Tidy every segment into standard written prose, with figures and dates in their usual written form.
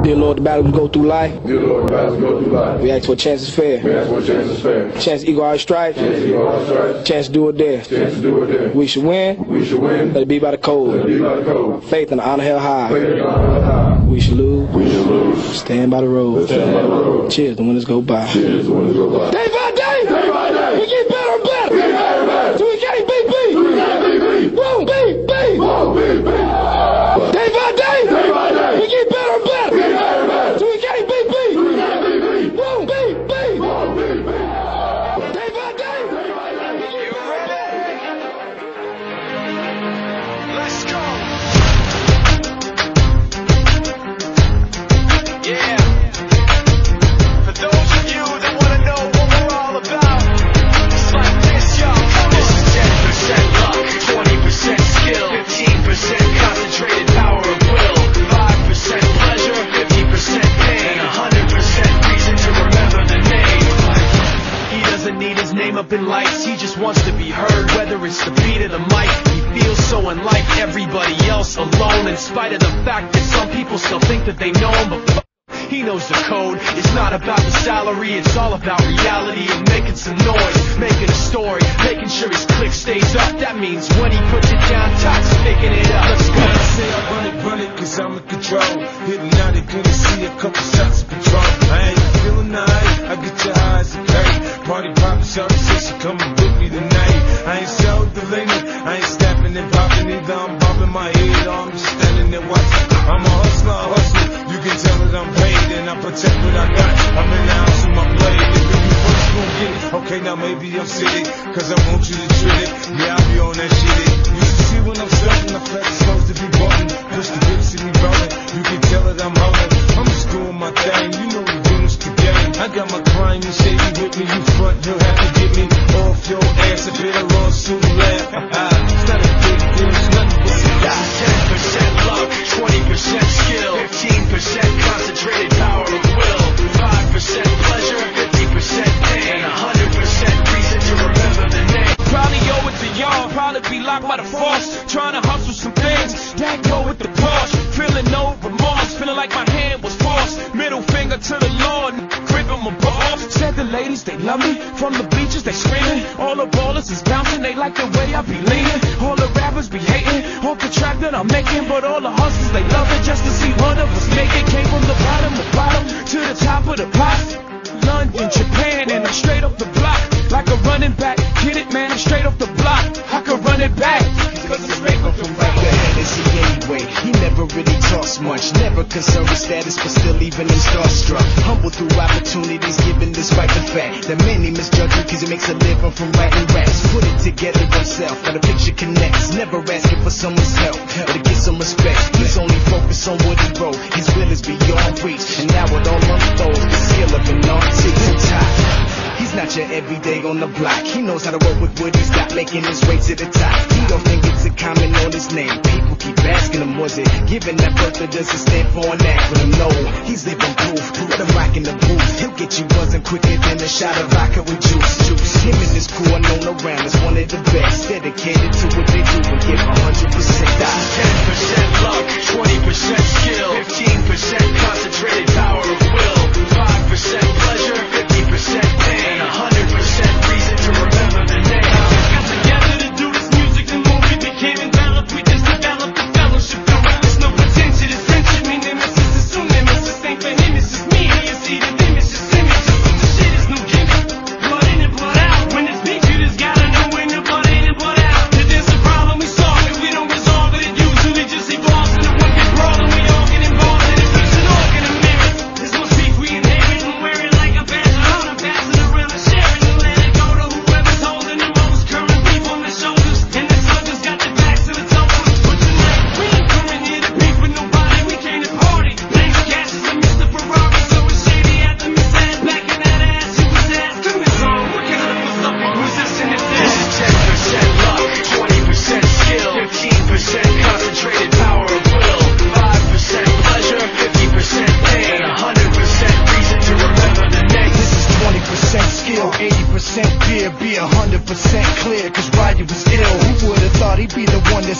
Dear Lord, the battle we go through life. Dear Lord, the battle we go through life. We ask for a chance is fair. We ask for a chance is fair. Chance to equal our stripes. Chance to equal our stripes. Chance to do it there. Chance to do it there. We should win. We should win. Let it be by the code. Let it be by the code. Faith and honor held high. Faith and honor held high. We should lose. We should lose. Stand by the road. Stand by the road. Cheers, the winners go by. Cheers, the winners go by. Day by day. Day by day. We get better and better. We get better and better. So we can't beat beat. We can't beat beat. Won't beat beat. Won't beat beat. Day by day. Day by day. We get better and better. We get better and better. So we can't beat beat. We can't beat beat. Won't beat beat. Won't beat beat. Day by day. Day by day. You ready? Let's go. Yeah. For those of you that want to know what we're all about, it's like this, y'all. This is 10% luck, 20% skill, 15% concentrated power of will, 5% pleasure, 50% pain, 100% reason to remember the name. He doesn't need his name up in lights, he just wants to be heard, whether it's the beat of the mic. He feels so unlike everybody else, alone, in spite of the fact that some people still think that they know him, but he knows the code. It's not about the salary, it's all about reality and making some noise, making a story, making sure his click stays up. That means when he puts it down, Tox picking it up. Let's go. I say I run it, cause I'm in control. Hitting out it, couldn't see a couple shots of control. I ain't feeling nice, I get your eyes a curtain. Party poppin', shawty say she coming with me tonight. I ain't so delaney, I ain't snapping and popping either. I'm bobbing my head, or I'm just standing there watching. I'm a hustler, you can tell that I'm paid and I protect what I got. I'm in the house with my blade. If you first you gon' get it, okay now maybe I'm silly, cause I want you to treat it. Yeah, I be on that shit. You should see when I'm serving, I flex supposed to be button. Push the whip, see me rolling, you can tell that I'm holding. I'm just doing my thing, you know the rules to game. I got my crime and shady with me, you front, you'll have to get me off your ass. A bit of lawsuit and laugh. It's not a big deal, it's nothing but a guy. 10% luck, 20% skill, 15% concentrated power of will, 5% pleasure, 50% pain, 100% reason to remember the name. Probably owe it to y'all, probably be locked by the force. Trying to hustle some things, that go with the Porsche. Feeling no remorse, feeling like my hand was forced. Middle finger to the Lord, grip him a ball. Said the ladies, they love me. From the bleachers, they screaming. All the ballers is bouncing, they like the way I be leaning. All the rappers be hating, off the track that I'm making. But all the hustlers, they love it just to see one of us make it. Came from the bottom to the top of the pot. London, Japan, and I'm straight off the block. Like a running back, get it man, I'm straight off the block. I can run it back, cause I'm straight off the Right ahead is he anyway. He never really talks much, never concerned with status, but still even him starstruck. Humble through opportunities, given despite the fact that many misjudge him cause he makes a living from writing raps. Put it together himself, got a picture connects. Never asking for someone's help, or to get some respect. He's only focused on what he wrote, his will is beyond reach. And now it all unfolds, the skill of an artist and top. He's not your everyday on the block. He knows how to work with what he's got, making his way to the top. He often gets a comment on his name. People keep asking him, was it given that birth that doesn't stand for an acronym? No, he's living proof. Let him rock in the booth. He'll get you buzzing quicker than a shot of vodka with juice. Him and his crew are known around as one of the best. Dedicated to what they do and give 100%. 10% luck, 20% skill, 15% concentrated power of will, 5% pleasure, 50% pain, 100% reason to remember the name. got together to do this music and when we became enveloped, we just developed the fellowship. There's no attention, it's tension. Me nemesis is soon nemesis. Ain't for him, it's just me. You see the image, it's image. The shit is no gimmick. Blood in and blood out. When it's beat, you just gotta know when the blood in and blood out. If there's a problem, we solve it. We don't resolve it, it usually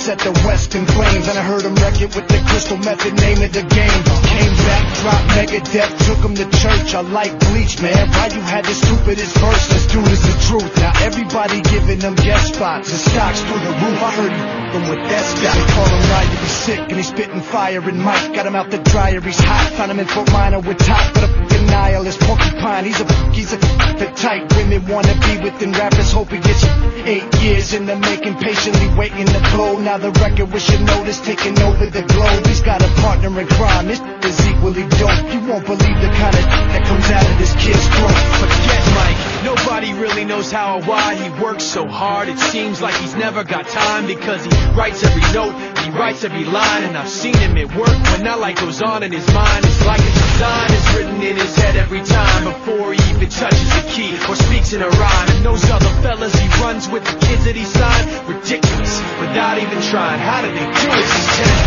set the West in flames. And I heard him wreck it with the crystal method, name of the game. Came back, dropped Megadeth, took him to church. I like Bleach, man. Why you had the stupidest verse? This dude is the truth. Now everybody giving them guest spots. The stocks through the roof. I heard him with that stock. They call him Ryan, he's sick and he's spitting fire. And Mike got him out the dryer, he's hot. Found him in Fort Minor with top for the fucking nihilist porcupine. He's a type women wanna be within rappers. Hope he gets you 8 years in the making, patiently waiting to blow. Now the record with your notice taking over the globe. He's got a partner in crime, this is equally dope. You won't believe the kind of that comes out of this kid's throat. Forget Mike, nobody really knows how or why he works so hard. It seems like he's never got time, because he writes every note, he writes every line. And I've seen him at work when that light goes on in his mind. It's like a design is written in his head every time, before he even touches the key or speaks in a rhyme. And those other fellas he runs with, the kids that he signed, ridiculous, without even trying. How do they do it? He's 10